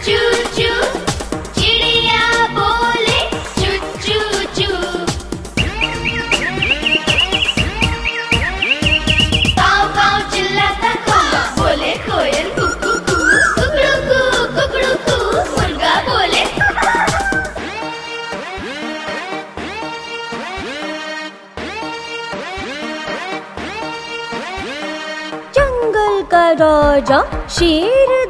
चू चू, चिड़िया बोले चू चू चू। काऊ काऊ चिल्लाता कौवा बोले कोयल कुकू कू, कुकड़ू कू मुर्गा बोले। जंगल का राजा शेर